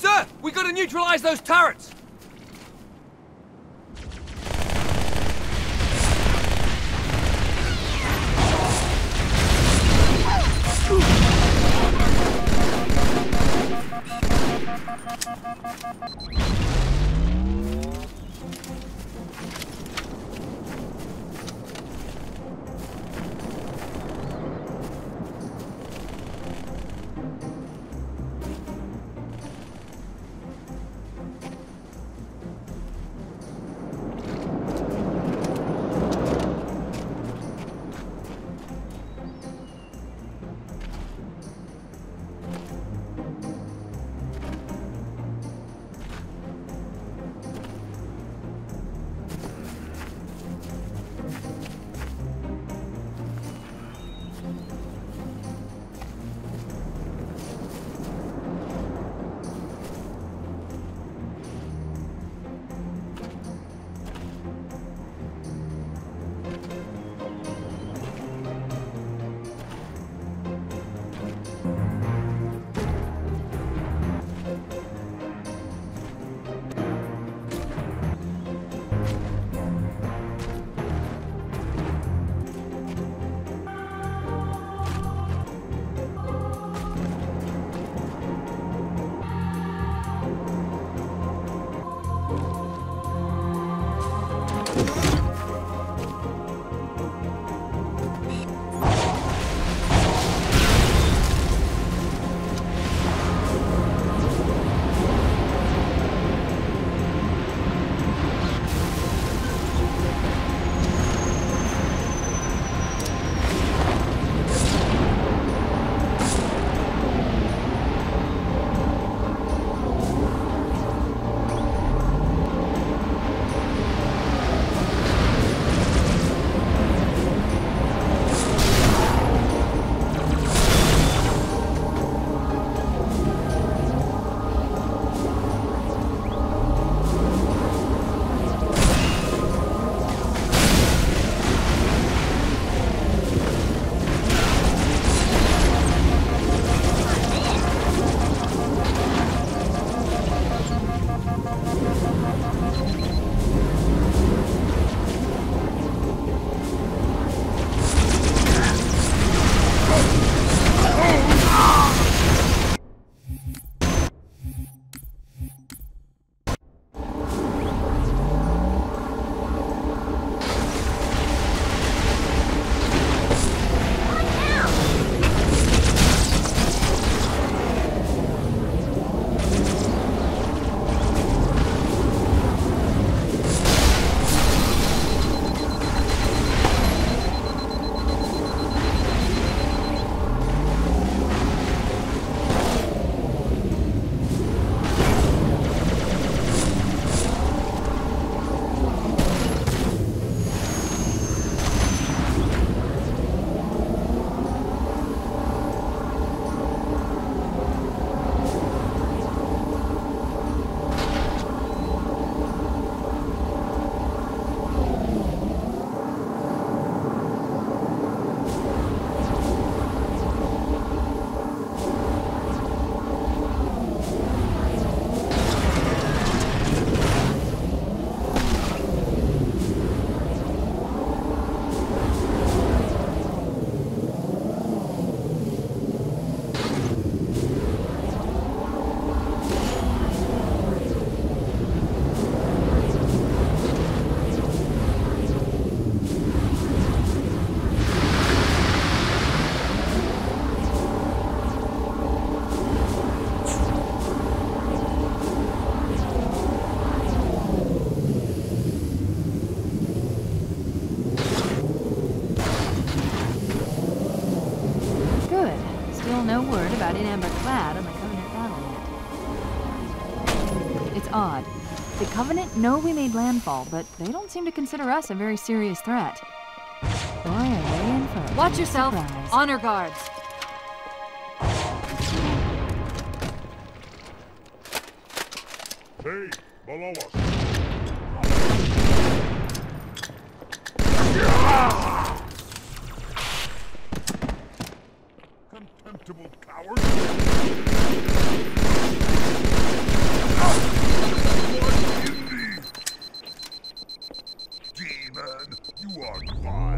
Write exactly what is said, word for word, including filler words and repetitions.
Sir, we gotta neutralize those turrets! No word about in amber clad on the Covenant battle yet. It's odd. The Covenant know we made landfall, but they don't seem to consider us a very serious threat. Boy, are they in for a Watch yourself. surprise. Honor guards. Hey, below us. Contemptible coward. man. You are fine.